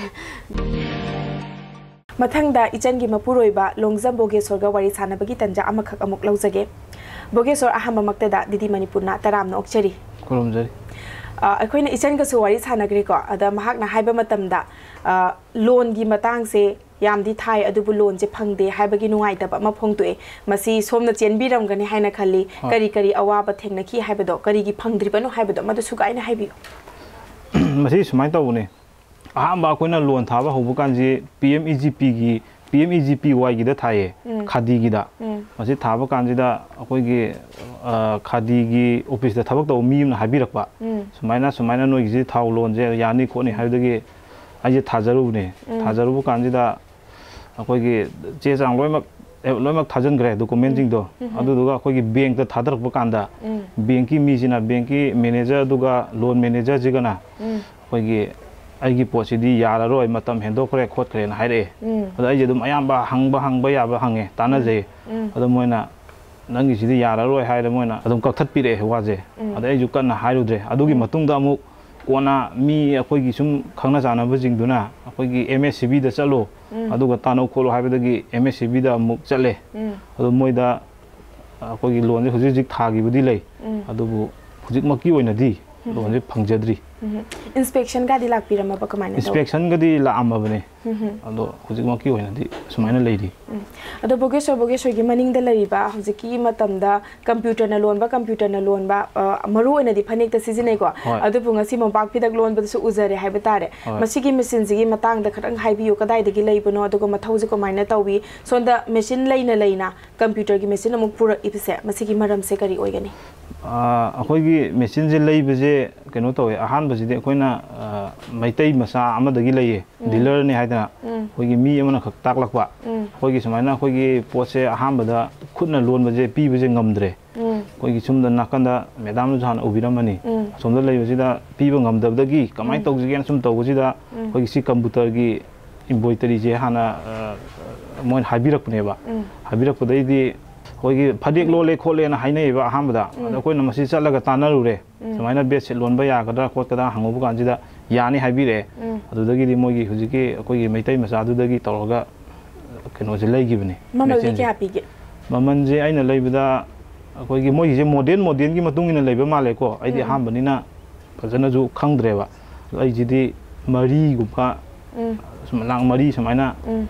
Speaker 1: ꯃꯊꯪꯗ ꯏꯆꯟꯒꯤ ꯃꯄꯨꯔꯣꯏꯕ ꯂꯣꯡꯖꯝ ꯕꯣꯒꯦꯁꯣꯔꯒ ꯋꯥꯔꯤ ꯁꯥꯟꯅꯕꯒꯤ ꯇꯟꯖꯥ ꯑꯃꯈꯛ ꯑꯃꯨꯛ ꯂꯧꯖꯒꯦ ꯕꯣꯒꯦꯁꯣꯔ ꯑꯍꯥꯟꯕꯃꯛꯇꯗ ꯗꯤꯗꯤ ꯃꯅꯤꯄꯨꯔꯅ ꯇꯔꯥꯝꯅ ꯑꯣꯛꯆꯔꯤ
Speaker 5: ꯈꯨꯔꯨꯝꯖꯔꯤ
Speaker 1: ꯑꯩꯈꯣꯏꯅ ꯏꯆꯟꯒꯁꯨ ꯋꯥꯔꯤ ꯁꯥꯟꯅꯈ꯭ꯔꯦꯀꯣ ꯑꯗ ꯃꯍꯥꯛꯅ ꯍꯥꯏꯕ ꯃꯇꯝꯗ ꯂꯣꯟꯒꯤ ꯃꯇꯥꯡꯁꯦ ꯌꯥꯝꯗꯤ ꯊꯥꯏ ꯑꯗꯨꯕꯨ ꯂꯣꯟꯁꯦ ꯐꯪꯗꯦ ꯍꯥꯏꯕꯒꯤ ꯅꯨꯡꯉꯥꯏꯇꯕ ꯑꯃ ꯐꯣꯡꯗꯣꯛꯑꯦ ꯃꯁꯤ ꯁꯣꯝꯅ ꯆꯦꯟꯕꯤꯔꯝꯒꯅꯤ ꯍꯥꯏꯅ ꯈꯜꯂꯤ ꯀꯔꯤ ꯀꯔꯤ ꯑꯋꯥꯕ ꯊꯦꯡꯅꯈꯤ ꯍꯥꯏꯕꯗꯣ ꯀꯔꯤꯒꯤ ꯐꯪꯗ꯭ꯔꯤꯕꯅꯣ ꯍꯥꯏꯕꯗꯣ ꯃꯗꯨꯁꯨ ꯀꯥꯏꯅ ꯍꯥꯏꯕꯤꯌꯨ
Speaker 5: ꯃꯁꯤ ꯁꯨꯃꯥꯏꯅ ꯇꯧꯕꯅꯦ ꯑꯍꯥꯟꯕ ꯑꯩꯈꯣꯏꯅ ꯂꯣꯟ ꯊꯥꯕ ꯍꯧꯕ ꯀꯥꯟꯁꯤ ꯄꯤ ꯑꯦꯝ ꯏ ꯖꯤ ꯄꯤꯒꯤ P M E G P ꯋꯥꯏꯒꯤꯗ ꯊꯥꯏꯌꯦ ꯈꯥꯗꯤꯒꯤꯗ ꯃꯁꯤ ꯊꯥꯕ ꯀꯥꯟꯁꯤꯗ ꯑꯩꯈꯣꯏꯒꯤ ꯈꯥꯗꯤꯒꯤ ꯑꯣꯐꯤꯁꯇ ꯊꯕꯛ ꯇꯧꯕ ꯃꯤ ꯑꯃꯅ ꯍꯥꯏꯕꯤꯔꯛꯄ ꯁꯨꯃꯥꯏꯅ ꯁꯨꯃꯥꯏꯅ ꯅꯣꯏꯒꯤꯁꯤ ꯊꯥꯎ ꯂꯣꯟꯁꯦ ꯌꯥꯅꯤ ꯈꯣꯠꯅꯤ ꯍꯥꯏꯕꯗꯒꯤ ꯑꯩꯁꯦ ꯊꯥꯖꯔꯨꯕꯅꯦ ꯊꯥꯖꯔꯨꯕ ꯀꯥꯟꯁꯤꯗ ꯑꯩꯈꯣꯏꯒꯤ ꯆꯦ ꯆꯥꯡ ꯂꯣꯏꯅꯃꯛ ꯂꯣꯏꯅꯃꯛ ꯊꯥꯖꯤꯟꯈ꯭ꯔꯦ ꯗꯣꯀꯨꯃꯦꯟꯁꯤꯡꯗꯣ ꯑꯗꯨꯗꯨꯒ ꯑꯩꯈꯣꯏꯒꯤ ꯕꯦꯡꯛꯇ ꯊꯥꯗꯔꯛꯄ ꯀꯥꯟꯗ ꯕꯦꯡꯛꯀꯤ ꯃꯤꯁꯤꯅ ꯕꯦꯡꯛꯀꯤ ꯃꯦꯅꯦꯖꯔ ꯑꯗꯨꯒ ꯂꯣꯟ ꯃꯦꯅꯦꯖꯔꯁꯤꯒꯅ ꯑꯩꯈꯣꯏꯒꯤ ꯑꯩꯒꯤ ꯄꯣꯠꯁꯤꯗꯤ ꯌꯥꯔꯔꯣꯏ ꯃꯇꯝ ꯍꯦꯟꯗꯣꯛꯈ꯭ꯔꯦ ꯈꯣꯠꯈ꯭ꯔꯦꯅ ꯍꯥꯏꯔꯛꯑꯦ ꯑꯗꯣ ꯑꯩꯁꯦ ꯑꯗꯨꯝ ꯑꯌꯥꯝꯕ ꯍꯪꯕ ꯍꯪꯕ ꯌꯥꯕ ꯍꯪꯉꯦ ꯇꯥꯟꯅꯖꯩ ꯑꯗꯣ ꯃꯣꯏꯅ ꯅꯪꯒꯤꯁꯤꯗꯤ ꯌꯥꯔꯔꯣꯏ ꯍꯥꯏꯔ ꯃꯣꯏꯅ ꯑꯗꯨꯝ ꯀꯛꯊꯠꯄꯤꯔꯛꯑꯦ ꯋꯥꯁꯦ ꯑꯗ ꯑꯩꯁꯨ ꯀꯟꯅ ꯍꯥꯏꯔꯨꯗ꯭ꯔꯦ ꯑꯗꯨꯒꯤ ꯃꯇꯨꯡꯗ ꯑꯃꯨꯛ ꯀꯣꯟꯅ ꯃꯤ ꯑꯩꯈꯣꯏꯒꯤ ꯁꯨꯝ ꯈꯪꯅ ꯆꯥꯟꯅꯕꯁꯤꯡꯗꯨꯅ ꯑꯩꯈꯣꯏꯒꯤ ꯑꯦꯝ ꯑꯦꯁ ꯁꯤ ꯕꯤꯗ ꯆꯠꯂꯣ ꯑꯗꯨꯒ ꯇꯥꯟꯅꯧ ꯈꯣꯠꯂꯣ ꯍꯥꯏꯕꯗꯒꯤ ꯑꯦꯝ ꯑꯦꯁ ꯁꯤ ꯕꯤꯗ ꯑꯃꯨꯛ ꯆꯠꯂꯦ ꯑꯗꯣ ꯃꯣꯏꯗ ꯑꯩꯈꯣꯏꯒꯤ ꯂꯣꯟꯁꯦ ꯍꯧꯖꯤꯛ ꯍꯧꯖꯤꯛ ꯊꯥꯈꯤꯕꯗꯤ ꯂꯩ ꯑꯗꯨꯕꯨ ꯍꯧꯖꯤꯛꯃꯛꯀꯤ ꯑꯣꯏꯅꯗꯤ लोन से फंगजद्री
Speaker 1: इंस्पेक्शन का दिलाक पीरम अब कमाने
Speaker 5: इंस्पेक्शन का दी लाम अब ने अदो हुजिक मकी होइना दी सुमाइना लेदी
Speaker 1: अदो बोगेश्वर बोगेश्वर की मनिंग द लरिबा हुजिकी मतमदा कंप्यूटर न लोन बा कंप्यूटर न लोन बा मरु ओइना दी फनेक द सिजनै को अदो पुंगसी मोबाक पिदक लोन बदसु उजरे हाइबे तारे मसिकी मशीन जिगी मतंग द खरंग हाइबियो कदाइ दगी लेबनो अदो मथौज को माइना तौबी सोंदा मशीन लेना लेना कंप्यूटर की मशीन अमुक पुरा इपसे मसिकी मरम से करी ओइगनी
Speaker 5: अखोगी मशीन जे लेबजे कनो तौए अहान बजिदे अखोइना मैतै मसा अमदगी लेये डीलर ने हाइदना अखोगी मी अमना खक ताकलकवा अखोगी समाइना अखोगी पोसे अहान बदा खुदना लोन बजे पी बजे ngамद्रे अखोगी सुमदा नाकंदा मैडम जहान उबिरमनी सोमदा लेबजिदा पीबा ngамदबदगी कमाइ तौजिगेन सुम तौबजिदा अखोगी सी कंप्यूटर की एम्ब्रॉयडरी जे हाना मोन हाबिरकनेबा हाबिरकपदैदी अखोगी फदेक लोले खोलेना हाइनेबा अहामदा अखोइना मसी चलगा तानरुरे समाइना बेड से लोनबा यागदा खोतदा हंगोबु कांजिदा यानी हाबिरे अदुदगी मोगी हुजिकी अखोगी मैतै मसादुदगी तौरगा कनो जे लेगिबने
Speaker 1: ममल क्या पीगे
Speaker 5: ममन जे आइना लेबदा अखोगी मोगी जे मॉडर्न मॉडर्न की मतुंगिना लेबा मालेको आइदि हामबनिना फजना जु खंगद्रेबा आइजिदि मरी गुफा सुमलांग मरी समाइना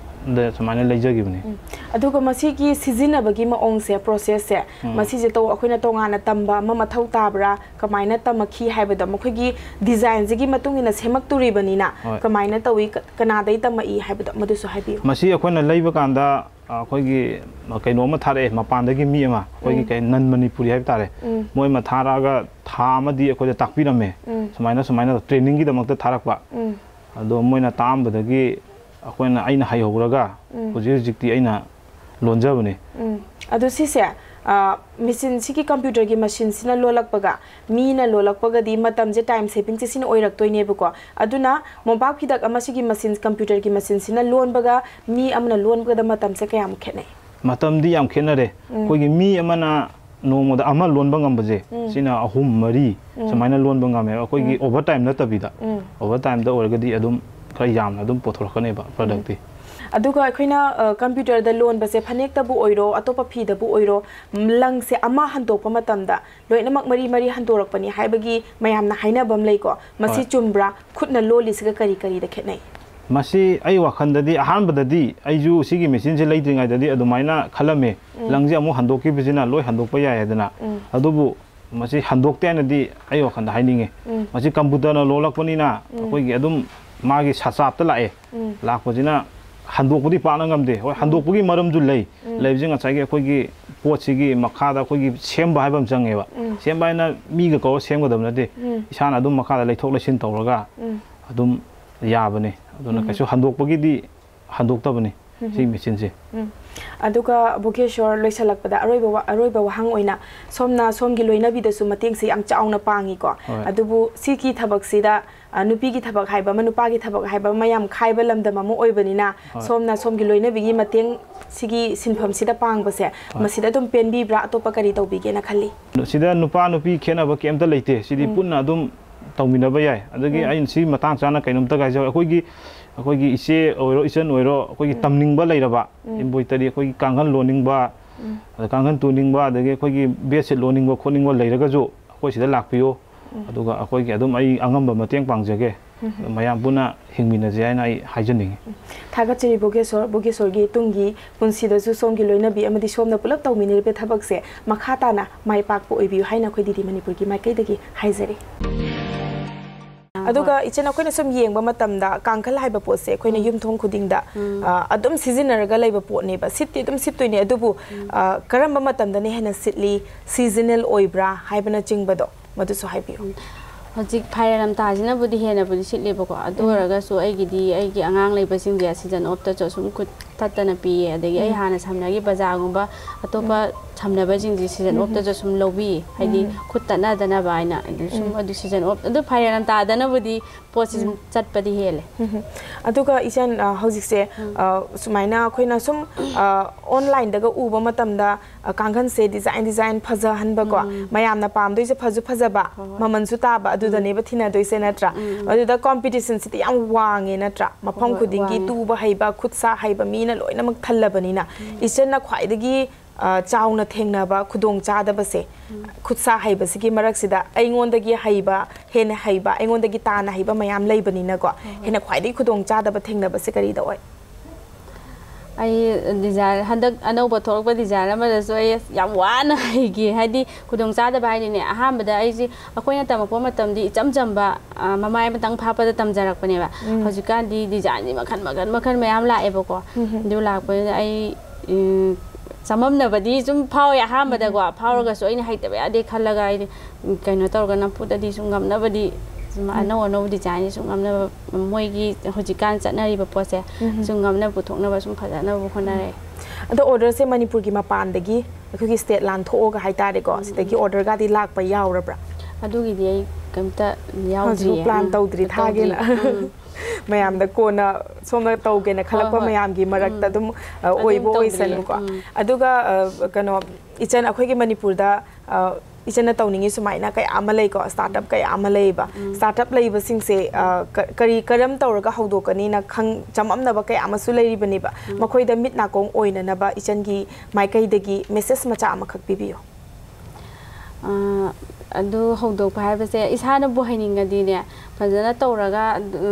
Speaker 5: द समाइना लेजगिबने
Speaker 1: अदुगा मसिकी सिजिनबगी मओंग से प्रोसेस से मसी जे तो अखोइना तोंगाना तंबा म मथौ ताबरा कमाइना तमखी हाइबदा मखोगी डिजाइन जिगी मतुंगिना सेमक्तुरिबनिना कमाइना तवी कनादै तमई हाइबदा मदुसु हाइबियो
Speaker 5: मसी अखोइना लेबा कांदा अखोगी कैनो म थारे मपानदगी मी अमा अखोगी कै नन मणिपुरी हाइब तारे मोय म थारागा था अमदी अखोजे ताकपिरमे समाइना समाइना ट्रेनिंग की दमकता थारकपा अदो मोयना तामबदगी अखोइना आइना हाइहोरगा हुजि हुजिक्ति आइना लोनजबने
Speaker 1: अदो सिसे मशीन सिकी कंप्यूटर की मशीन सिना लोलकपगा मीना लोलकपगा दी मतम जे टाइम सेविंग से सिन ओइरक्तोइनेबको अदुना मोबाइल खिदक अमसिकी मशीन कंप्यूटर की मशीन सिना लोनबगा मी अमना लोनबगा मतम से कयाम खेनै
Speaker 5: मतम दी याम खेनरे कोगी मी अमना नोमोदा अमा लोनबा ngambje sina ahum mari samaina लोनबा ngame अखोगी ओवर टाइम नतबिदा ओवर टाइम दा ओरगदी अदुम खरा याम अदुम पोथरखनेबा प्रोडक्ट
Speaker 1: अदुगा अखोइना कंप्यूटर द लोन बसे फनेक तबु ओइरो अतोपा फी दबु ओइरो लंग से अमा हंतोकपा मतमदा लोइनमक मरी मरी हंतोरकपनी हाइबगी मयामना हाइनाबम लेको मसी चुमब्रा खुदना लोलिसगा करी करी द खेनै
Speaker 5: मसी आई वखंददी अहानबददी आइजु सिगी मशीन से लेद्रिङाइददी अदुमाइना खलमे लंगजे अमु हंदोकी बिजिना लोय हंदोकपा यायदना अदुबु मसी हंदोकतेनदी आई वखंदा हाइनिङे मसी कंप्यूटर न लोलकपनिना अखोइगी अदुम मागी साचापता लाए लाकपजिना हंदोकपदी पाना ngамदे होय हंदोकपगी मरमजु लई लेबजिङ अचाइगे अखोइगी पोटसिगी मखादा अखोइगी सेमबा हाइबम चंगेबा सेमबा हाइना मीगा कौ सेमगदम नदे इसाना अदुम मखादा लेथोक लेसिन तौरगा अदुम याबने अदुना कैसु हंदोकपगीदी हंदोकतबने सी मशीन से
Speaker 1: अदुगा बोगेश्वर लोइसलकपदा अरोइबा अरोइबा वहांग ओइना सोमना सोमगी लोइनबिदसु मतेंग से याम चाउना पांगी को अदुबु सिकी थबकसिदा नुपीगी थबक हाइबा मनुपागी थबक हाइबा मयाम खाइबा लमदम अमु ओइबनिना सोमना सोमगी लोइनबिगी मतेंग सिगी सिनफम सिदा पांगबसे मसिदा दुम पेनबीब्रा अतोपा करी तौबिगेना खल्ली
Speaker 5: सिदा नुपा नुपी खेनबा केमता लेते सिदी पुन्ना दुम तौमिनबा याय अदगी आइन सि मतांग चाना कैनमता गाइजो अखोइगी अखोइगी इसे ओइरो इसन ओइरो अखोइगी तमनिंगबा लेरबा एम्ब्रॉयडरी अखोइगी कांगन लोनिंगबा कांगन तुनिंगबा अदगी अखोइगी बेडशीट लोनिंगबा खोनिंगबा लेरगजो अखोइ सिदा लाक्पियो अदुगा अखोइगी अदुम आई अंगमबा मतेंग पांगजगे मयाम पुना हिंगमिनजे हाइना आई हाइजनिंगे
Speaker 1: थागचरी बोगेश्वर बोगेश्वरगी तुंगी पुंसीदसु सोमगी लोइनबी अमदि सोमना पुलप तौमिनिरबे थबकसे मखाताना माइपाकपो ओइबियु हाइना खोइदिदि मणिपुरगी माइकैदगी हाइजरी अदुगा इचन अखोइना सम येंगबा मतमदा कांखल हाइबा पोसे अखोइना युमथोंग खुदिंगदा अदुम सिजनरगा लेबा पोनेबा सित्ति अदुम सित्तोइने अदुबु करम्बा मतमदने हेना सिटली सीजनल ओइब्रा हाइबना चिंगबदो मदुसु हाइबियो
Speaker 2: हजिक फाइरम ताजिना बुदि हेना बुदि सिटलेबको अदुरगासु आइगिदि आइगी आंगांग लेबसिंग सीजन ऑफ ता चोसुम खुद तत्तना पिए अदगी आई हाना सामनागी बाजारगुंबा अतोपा सामनाबजिंग जी सीजन ऑफ ता चोसुम लोबी हाइदि खुद तना दना बाइना सुम अदु सीजन ऑफ अदु फाइरम तादना बुदि पोसिस चटपदि हेले
Speaker 1: अदुगा इचन हजिक से सुमाइना अखोइना सुम ऑनलाइन दगा उबा मतमदा कांगन से डिजाइन डिजाइन फजा हनबको मयामना पामदोइ से फजु फजबा ममनसु ताबा अदुदनेबा थिना दोइसे नत्रा अदुदा कॉम्पिटिशन सिति याम वांगे नत्रा मफम खुदिंगी तुबा हाइबा खुदसा हाइबा मीना लोइनमक थल्लबनिना इचनना ख्वाइदगी चाउना थेंगनाबा खुदोंग चादबसे खुदसा हाइबसिगी मरकसिदा अइंगोंदगी हाइबा हेने हैबा एंगोंदगी ताना हैबा मयाम लेबनिना को हेने ख्वाइदि खुदोंग चादबा थेंगनबसे करी दा ओय
Speaker 2: आई डिजाइन हंदक अनौब थोरक डिजाइन अमदसो आई याम वाना हैगी हाइदि खुदोंग चादबा हाइदिने अहामबदा आइजि अखोइना तमको मतमदि इचम चंबा ममाय मतंग फापदा तमजरकपनेबा हजिकांदि डिजाइन मखन मखन मखन मयाम लाएबको दु लाकपे आई सममनबदी जुम फाव अहामबदा को फावरगसो आइना हैतबा यादे खलगा आई कइनो तौरगा नपुददि सुम गमनबदी अनौ अनौ डिजाइन सुम गमना मोइगी हजिकान चटनरिबा पोसे सुम गमना पुथोकनबा सुम फजाना होनारे
Speaker 1: अदो ऑर्डर से मणिपुर की मपानदगी अखोगी स्टेट लान थोगा हाइतारेको सिदगी ऑर्डर गादी लाकपा यावरब्रा
Speaker 2: अदुगिदि आई कमता यावद्रि
Speaker 1: प्लान तौद्रि थागेला मयाम द कोना सोमना तौगेना खलकपा मयाम की मरकता दुम ओइबो ओइसनको अदुगा कनो इचन अखोगी मणिपुर दा इचन तौनिंगी सुमाइना कय आमलै को स्टार्टअप कय आमलैबा स्टार्टअप लैब सिंगसे करी करम तौरगा हौदोकनी ना खंग चममनबा कय आमसु लैरिबनेबा मखोइदा मिट नाकोंग ओइननबा इचन की माइकैदगी मेसेज मचा अमखक पिबियो
Speaker 2: अदु हौदोक हाइबसे इसाना बो हैनिंगदिने फजना तौरगा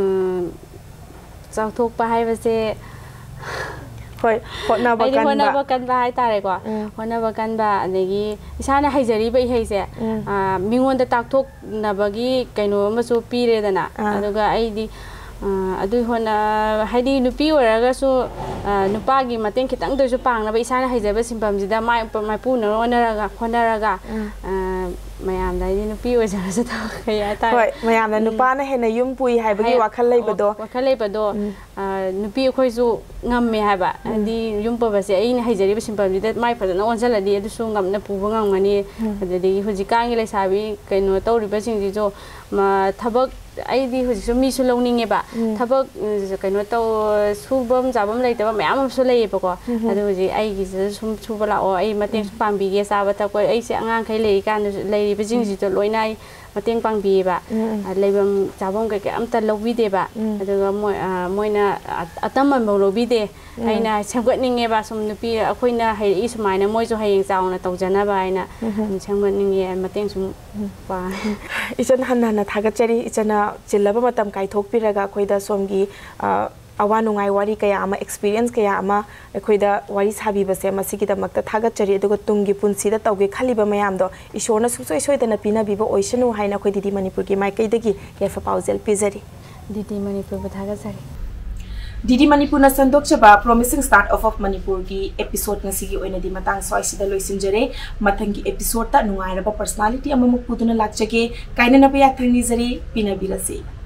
Speaker 2: चाउथोक हाइबसे
Speaker 1: होय होनबा
Speaker 2: कनबा होनबा कनबा हाय तारे को होनबा कनबा अदगी इसाना हैजरी बै हैसे मिंगोंदा ताकथोक नबगी कैनो अमसु पीरेदना अदुगा आइदी अदु होना हाइदी नुपी ओरगासु नुपागी मतें खितंग दोसु पांगनबा इसाना हैजबा सिंपमजिदा माय मायपुन रोनरागा खोनरागा मयाम दाइदी नुपी ओजरसु ता खया ता
Speaker 1: होय मयाम नुपाना हेना युम पुई हाइबगी वाखल लैबदो
Speaker 2: वाखल लैबदो नुपी खोइसु ngam haba adi yumpa base aina haijari simpamida mai fadana onjaladi adusu ngamna puba ngamani adadi hujikang le sabi kaino tawriba singji jo ma thabak aidi hujisu mi su lawninge ba thabak kaino taw subam jabam leitaba mayam su leiba ko adu huji aigi sum subala o ai mateng pambi ge saba ta ko ai se angang khai lei kan lei ba singji to loinai mateng pangbi ba leibam jabam ke ke amta lobbi de ba aduga moi moina atamam lobbi de aina semgatninge ba sum nupi akoina hai sumaina moijo hayeng chauna tawjana ba aina semgatninge mateng sum pa
Speaker 1: isan hanna thagachari isana chillaba matam kai thokpiraga koida somgi awa nungai wari kaya ama experience kaya ama koida wari sabi base masigi da makta thagachari aduga tungi punsi da tawge khaliba mayam do ishona sukso isoidana pina biba oishanu haina koi didi manipur ki mai kaidagi yafa pausel pizari
Speaker 2: didi manipur ba thagachari
Speaker 1: Didi Manipur na sandok chaba promising start off of Manipur ki episode na sigi oina di matang soi sida loisinjare mathang ki episode ta nungai raba personality ama mukpuduna lakchage kaina na pa yathang ni jari pinabirasi